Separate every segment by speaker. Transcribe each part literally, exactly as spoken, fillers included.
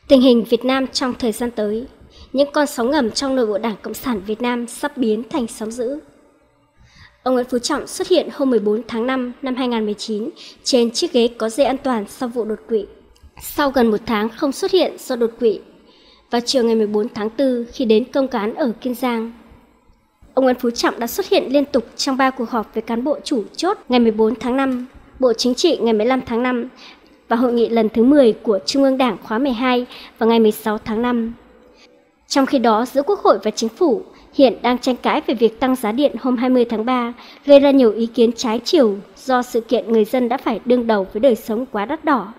Speaker 1: Tình hình Việt Nam trong thời gian tới, những con sóng ngầm trong nội bộ Đảng Cộng sản Việt Nam sắp biến thành sóng dữ. Ông Nguyễn Phú Trọng xuất hiện hôm mười bốn tháng năm năm hai nghìn không trăm mười chín trên chiếc ghế có dây an toàn sau vụ đột quỵ. Sau gần một tháng không xuất hiện do đột quỵ, vào chiều ngày mười bốn tháng tư khi đến công cán ở Kiên Giang, ông Nguyễn Phú Trọng đã xuất hiện liên tục trong ba cuộc họp với cán bộ chủ chốt ngày mười bốn tháng năm, Bộ Chính trị ngày mười lăm tháng năm và hội nghị lần thứ mười của Trung ương Đảng khóa mười hai vào ngày mười sáu tháng năm. Trong khi đó, giữa Quốc hội và Chính phủ hiện đang tranh cãi về việc tăng giá điện hôm hai mươi tháng ba, gây ra nhiều ý kiến trái chiều do sự kiện người dân đã phải đương đầu với đời sống quá đắt đỏ.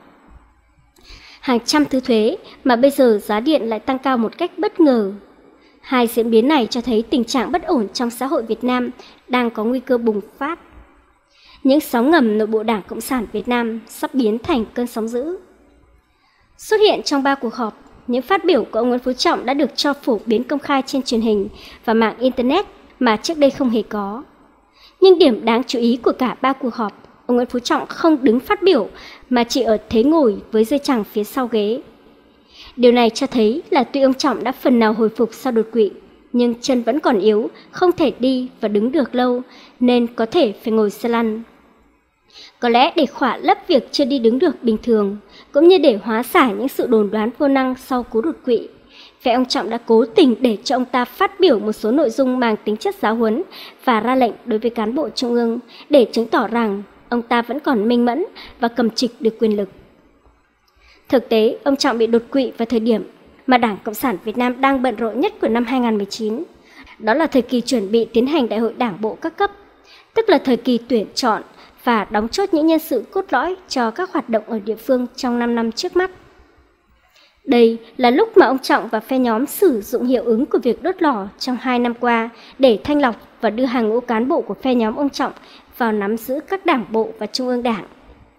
Speaker 1: Hàng trăm thứ thuế mà bây giờ giá điện lại tăng cao một cách bất ngờ. Hai diễn biến này cho thấy tình trạng bất ổn trong xã hội Việt Nam đang có nguy cơ bùng phát. Những sóng ngầm nội bộ Đảng Cộng sản Việt Nam sắp biến thành cơn sóng dữ. Xuất hiện trong ba cuộc họp, những phát biểu của ông Nguyễn Phú Trọng đã được cho phổ biến công khai trên truyền hình và mạng Internet mà trước đây không hề có. Nhưng điểm đáng chú ý của cả ba cuộc họp, ông Nguyễn Phú Trọng không đứng phát biểu mà chỉ ở thế ngồi với dây chằng phía sau ghế. Điều này cho thấy là tuy ông Trọng đã phần nào hồi phục sau đột quỵ, nhưng chân vẫn còn yếu, không thể đi và đứng được lâu, nên có thể phải ngồi xe lăn. Có lẽ để khỏa lấp việc chưa đi đứng được bình thường, cũng như để hóa giải những sự đồn đoán vô năng sau cú đột quỵ, phe ông Trọng đã cố tình để cho ông ta phát biểu một số nội dung mang tính chất giáo huấn và ra lệnh đối với cán bộ trung ương để chứng tỏ rằng ông ta vẫn còn minh mẫn và cầm trịch được quyền lực. Thực tế, ông Trọng bị đột quỵ vào thời điểm mà Đảng Cộng sản Việt Nam đang bận rộn nhất của năm hai nghìn không trăm mười chín. Đó là thời kỳ chuẩn bị tiến hành Đại hội Đảng bộ các cấp, tức là thời kỳ tuyển chọn và đóng chốt những nhân sự cốt lõi cho các hoạt động ở địa phương trong năm năm trước mắt. Đây là lúc mà ông Trọng và phe nhóm sử dụng hiệu ứng của việc đốt lò trong hai năm qua để thanh lọc và đưa hàng ngũ cán bộ của phe nhóm ông Trọng vào nắm giữ các đảng bộ và trung ương đảng.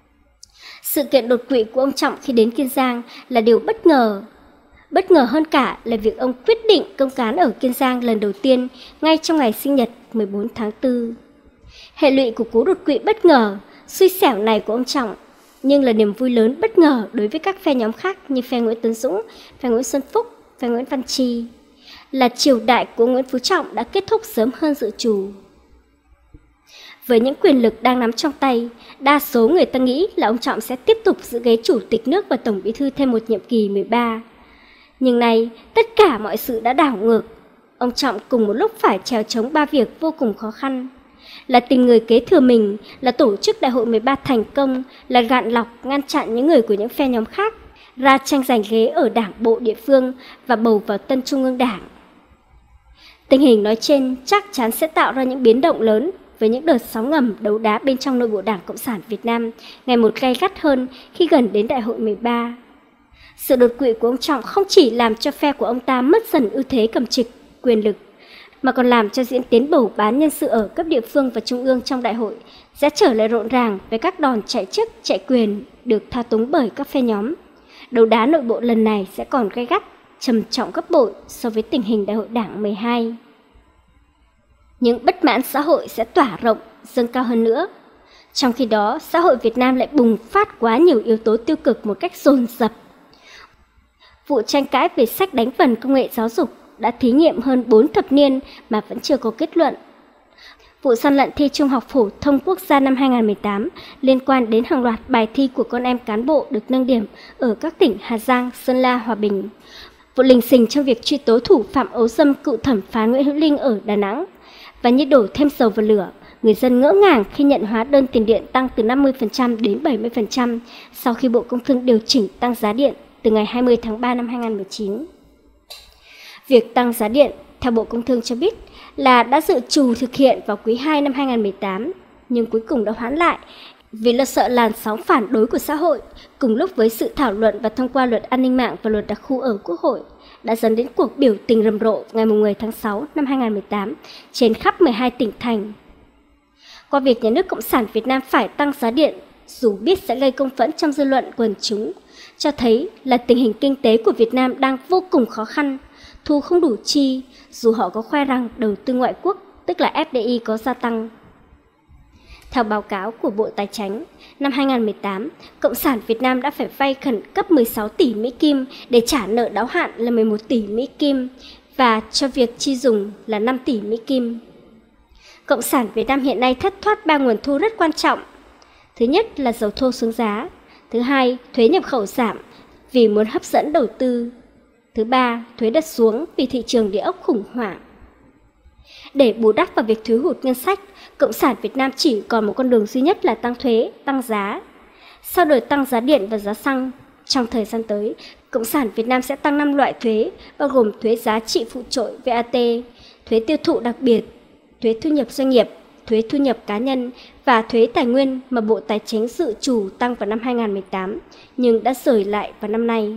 Speaker 1: Sự kiện đột quỵ của ông Trọng khi đến Kiên Giang là điều bất ngờ. Bất ngờ hơn cả là việc ông quyết định công cán ở Kiên Giang lần đầu tiên ngay trong ngày sinh nhật mười bốn tháng tư. Hệ lụy của cú đột quỵ bất ngờ, xui xẻo này của ông Trọng, nhưng là niềm vui lớn bất ngờ đối với các phe nhóm khác như phe Nguyễn Tấn Dũng, phe Nguyễn Xuân Phúc, phe Nguyễn Văn Chi, là triều đại của Nguyễn Phú Trọng đã kết thúc sớm hơn dự trù. Với những quyền lực đang nắm trong tay, đa số người ta nghĩ là ông Trọng sẽ tiếp tục giữ ghế chủ tịch nước và tổng bí thư thêm một nhiệm kỳ mười ba. Nhưng nay, tất cả mọi sự đã đảo ngược. Ông Trọng cùng một lúc phải chèo chống ba việc vô cùng khó khăn. Là tìm người kế thừa mình, là tổ chức đại hội mười ba thành công, là gạn lọc, ngăn chặn những người của những phe nhóm khác, ra tranh giành ghế ở đảng bộ địa phương và bầu vào tân trung ương đảng. Tình hình nói trên chắc chắn sẽ tạo ra những biến động lớn với những đợt sóng ngầm đấu đá bên trong nội bộ Đảng Cộng sản Việt Nam ngày một gay gắt hơn khi gần đến đại hội mười ba. Sự đột quỵ của ông Trọng không chỉ làm cho phe của ông ta mất dần ưu thế cầm trịch, quyền lực, mà còn làm cho diễn tiến bầu bán nhân sự ở cấp địa phương và trung ương trong đại hội sẽ trở lại rộn ràng với các đòn chạy chức, chạy quyền được thao túng bởi các phe nhóm. Đấu đá nội bộ lần này sẽ còn gay gắt, trầm trọng gấp bội so với tình hình đại hội Đảng mười hai. Những bất mãn xã hội sẽ tỏa rộng, dâng cao hơn nữa. Trong khi đó, xã hội Việt Nam lại bùng phát quá nhiều yếu tố tiêu cực một cách dồn dập. Vụ tranh cãi về sách đánh vần công nghệ giáo dục đã thí nghiệm hơn bốn thập niên mà vẫn chưa có kết luận. Vụ gian lận thi Trung học phổ thông quốc gia năm hai nghìn không trăm mười tám liên quan đến hàng loạt bài thi của con em cán bộ được nâng điểm ở các tỉnh Hà Giang, Sơn La, Hòa Bình. Vụ lình xình trong việc truy tố thủ phạm ấu dâm cựu thẩm phán Nguyễn Hữu Linh ở Đà Nẵng. Và như đổ thêm dầu vào lửa, người dân ngỡ ngàng khi nhận hóa đơn tiền điện tăng từ năm mươi phần trăm đến bảy mươi phần trăm sau khi Bộ Công Thương điều chỉnh tăng giá điện từ ngày hai mươi tháng ba năm hai nghìn không trăm mười chín. Việc tăng giá điện, theo Bộ Công Thương cho biết, là đã dự trù thực hiện vào quý hai năm hai nghìn không trăm mười tám, nhưng cuối cùng đã hoãn lại vì lo sợ làn sóng phản đối của xã hội, cùng lúc với sự thảo luận và thông qua luật an ninh mạng và luật đặc khu ở Quốc hội, đã dẫn đến cuộc biểu tình rầm rộ ngày mười tháng sáu năm hai nghìn không trăm mười tám trên khắp mười hai tỉnh thành. Qua việc nhà nước Cộng sản Việt Nam phải tăng giá điện, dù biết sẽ gây công phẫn trong dư luận quần chúng, cho thấy là tình hình kinh tế của Việt Nam đang vô cùng khó khăn, thu không đủ chi, dù họ có khoe rằng đầu tư ngoại quốc, tức là ép đê i có gia tăng. Theo báo cáo của Bộ Tài chính, năm hai nghìn không trăm mười tám, Cộng sản Việt Nam đã phải vay khẩn cấp mười sáu tỷ Mỹ Kim để trả nợ đáo hạn là mười một tỷ Mỹ Kim và cho việc chi dùng là năm tỷ Mỹ Kim. Cộng sản Việt Nam hiện nay thất thoát ba nguồn thu rất quan trọng. Thứ nhất là dầu thô xuống giá. Thứ hai, thuế nhập khẩu giảm vì muốn hấp dẫn đầu tư. Thứ ba, thuế đất xuống vì thị trường địa ốc khủng hoảng. Để bù đắp vào việc thiếu hụt ngân sách, Cộng sản Việt Nam chỉ còn một con đường duy nhất là tăng thuế, tăng giá. Sau đợt tăng giá điện và giá xăng, trong thời gian tới, Cộng sản Việt Nam sẽ tăng năm loại thuế, bao gồm thuế giá trị phụ trội V A T, thuế tiêu thụ đặc biệt, thuế thu nhập doanh nghiệp, thuế thu nhập cá nhân và thuế tài nguyên mà Bộ Tài chính dự trù tăng vào năm hai nghìn không trăm mười tám, nhưng đã rời lại vào năm nay.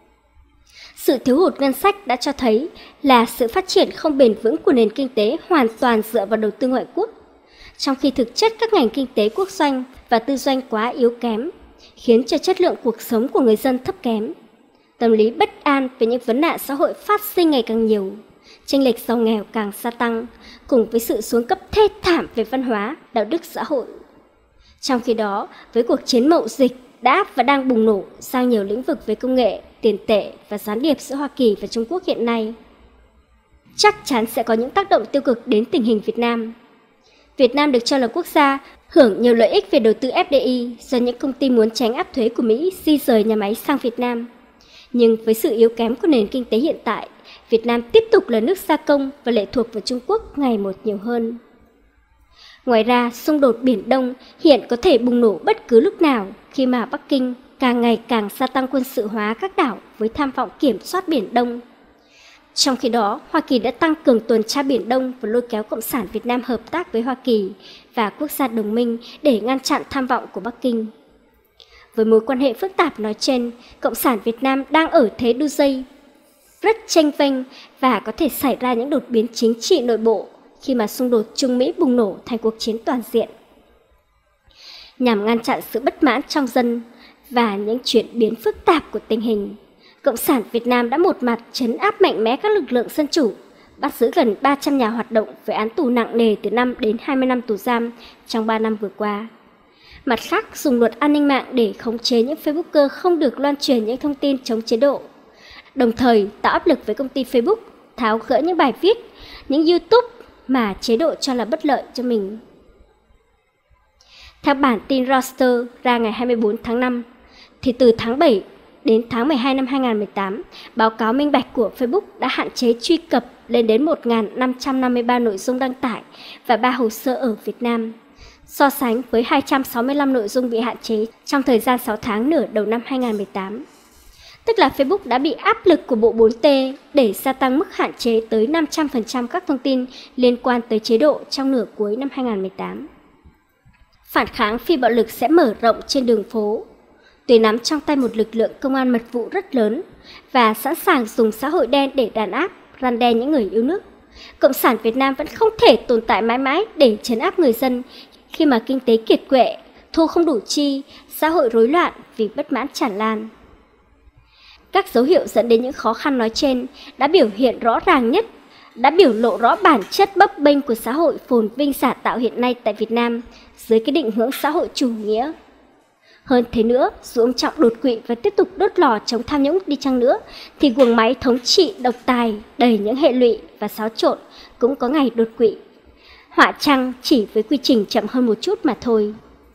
Speaker 1: Sự thiếu hụt ngân sách đã cho thấy là sự phát triển không bền vững của nền kinh tế hoàn toàn dựa vào đầu tư ngoại quốc, trong khi thực chất các ngành kinh tế quốc doanh và tư doanh quá yếu kém, khiến cho chất lượng cuộc sống của người dân thấp kém. Tâm lý bất an về những vấn nạn xã hội phát sinh ngày càng nhiều, chênh lệch giàu nghèo càng gia tăng, cùng với sự xuống cấp thê thảm về văn hóa, đạo đức xã hội. Trong khi đó, với cuộc chiến mậu dịch đã và đang bùng nổ sang nhiều lĩnh vực về công nghệ, tiền tệ và gián điệp giữa Hoa Kỳ và Trung Quốc hiện nay, chắc chắn sẽ có những tác động tiêu cực đến tình hình Việt Nam. Việt Nam được cho là quốc gia hưởng nhiều lợi ích về đầu tư F D I do những công ty muốn tránh áp thuế của Mỹ di rời nhà máy sang Việt Nam. Nhưng với sự yếu kém của nền kinh tế hiện tại, Việt Nam tiếp tục là nước gia công và lệ thuộc vào Trung Quốc ngày một nhiều hơn. Ngoài ra, xung đột Biển Đông hiện có thể bùng nổ bất cứ lúc nào khi mà Bắc Kinh càng ngày càng gia tăng quân sự hóa các đảo với tham vọng kiểm soát Biển Đông. Trong khi đó, Hoa Kỳ đã tăng cường tuần tra Biển Đông và lôi kéo Cộng sản Việt Nam hợp tác với Hoa Kỳ và quốc gia đồng minh để ngăn chặn tham vọng của Bắc Kinh. Với mối quan hệ phức tạp nói trên, Cộng sản Việt Nam đang ở thế đu dây rất chênh vênh và có thể xảy ra những đột biến chính trị nội bộ khi mà xung đột Trung Mỹ bùng nổ thành cuộc chiến toàn diện. Nhằm ngăn chặn sự bất mãn trong dân và những chuyển biến phức tạp của tình hình, Cộng sản Việt Nam đã một mặt trấn áp mạnh mẽ các lực lượng dân chủ, bắt giữ gần ba trăm nhà hoạt động với án tù nặng nề từ năm đến hai mươi năm tù giam trong ba năm vừa qua. Mặt khác, dùng luật an ninh mạng để khống chế những Facebooker không được loan truyền những thông tin chống chế độ, đồng thời tạo áp lực với công ty Facebook tháo gỡ những bài viết, những YouTube mà chế độ cho là bất lợi cho mình. Theo bản tin Reuters ra ngày hai mươi tư tháng năm, thì từ tháng bảy đến tháng mười hai năm hai nghìn không trăm mười tám, báo cáo minh bạch của Facebook đã hạn chế truy cập lên đến một nghìn năm trăm năm mươi ba nội dung đăng tải và ba hồ sơ ở Việt Nam, so sánh với hai trăm sáu mươi lăm nội dung bị hạn chế trong thời gian sáu tháng nửa đầu năm hai nghìn không trăm mười tám. Tức là Facebook đã bị áp lực của Bộ bốn T để gia tăng mức hạn chế tới năm trăm phần trăm các thông tin liên quan tới chế độ trong nửa cuối năm hai nghìn không trăm mười tám. Phản kháng phi bạo lực sẽ mở rộng trên đường phố. Tuy nắm trong tay một lực lượng công an mật vụ rất lớn và sẵn sàng dùng xã hội đen để đàn áp, răn đe những người yêu nước, Cộng sản Việt Nam vẫn không thể tồn tại mãi mãi để trấn áp người dân khi mà kinh tế kiệt quệ, thu không đủ chi, xã hội rối loạn vì bất mãn tràn lan. Các dấu hiệu dẫn đến những khó khăn nói trên đã biểu hiện rõ ràng nhất, đã biểu lộ rõ bản chất bấp bênh của xã hội phồn vinh giả tạo hiện nay tại Việt Nam dưới cái định hướng xã hội chủ nghĩa. Hơn thế nữa, dù ông Trọng đột quỵ và tiếp tục đốt lò chống tham nhũng đi chăng nữa, thì guồng máy thống trị độc tài đầy những hệ lụy và xáo trộn cũng có ngày đột quỵ. Họa chăng chỉ với quy trình chậm hơn một chút mà thôi.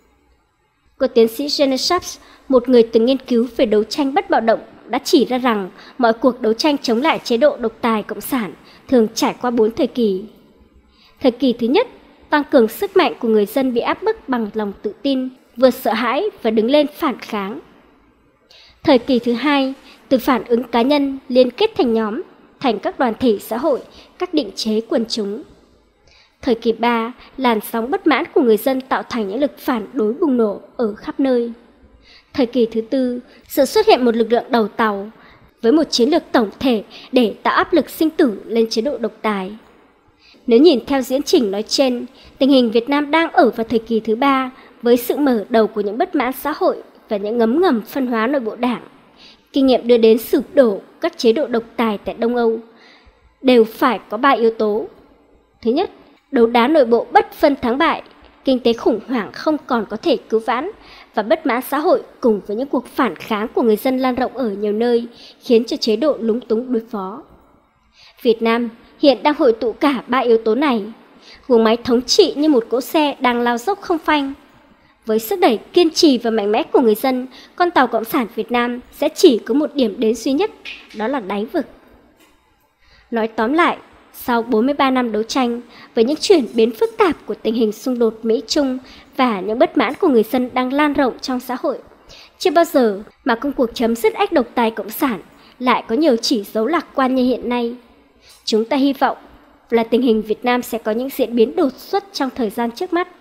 Speaker 1: Cô tiến sĩ Jenny Schaps, một người từng nghiên cứu về đấu tranh bất bạo động, đã chỉ ra rằng mọi cuộc đấu tranh chống lại chế độ độc tài cộng sản thường trải qua bốn thời kỳ. Thời kỳ thứ nhất, tăng cường sức mạnh của người dân bị áp bức bằng lòng tự tin, vượt sợ hãi và đứng lên phản kháng. Thời kỳ thứ hai, từ phản ứng cá nhân liên kết thành nhóm, thành các đoàn thể xã hội, các định chế quần chúng. Thời kỳ ba, làn sóng bất mãn của người dân tạo thành những lực phản đối bùng nổ ở khắp nơi. Thời kỳ thứ tư, sự xuất hiện một lực lượng đầu tàu với một chiến lược tổng thể để tạo áp lực sinh tử lên chế độ độc tài. Nếu nhìn theo diễn trình nói trên, tình hình Việt Nam đang ở vào thời kỳ thứ ba với sự mở đầu của những bất mãn xã hội và những ngấm ngầm phân hóa nội bộ đảng. Kinh nghiệm đưa đến sụp đổ các chế độ độc tài tại Đông Âu đều phải có ba yếu tố. Thứ nhất, đấu đá nội bộ bất phân thắng bại. kinh tế khủng hoảng không còn có thể cứu vãn và bất mãn xã hội cùng với những cuộc phản kháng của người dân lan rộng ở nhiều nơi khiến cho chế độ lúng túng đối phó. Việt Nam hiện đang hội tụ cả ba yếu tố này. Guồng máy thống trị như một cỗ xe đang lao dốc không phanh. Với sức đẩy kiên trì và mạnh mẽ của người dân, con tàu Cộng sản Việt Nam sẽ chỉ có một điểm đến duy nhất, đó là đáy vực. Nói tóm lại, sau bốn mươi ba năm đấu tranh, với những chuyển biến phức tạp của tình hình xung đột Mỹ-Trung và những bất mãn của người dân đang lan rộng trong xã hội, chưa bao giờ mà công cuộc chấm dứt ách độc tài Cộng sản lại có nhiều chỉ dấu lạc quan như hiện nay. Chúng ta hy vọng là tình hình Việt Nam sẽ có những diễn biến đột xuất trong thời gian trước mắt.